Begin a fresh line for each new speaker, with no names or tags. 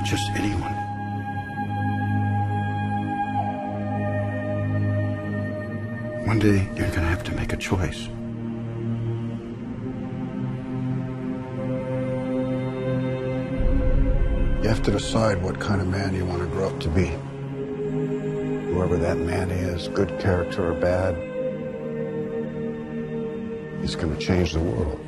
just anyone. One day, you're gonna have to make a choice. You have to decide what kind of man you want to grow up to be. Whoever that man is, good character or bad, he's gonna change the world.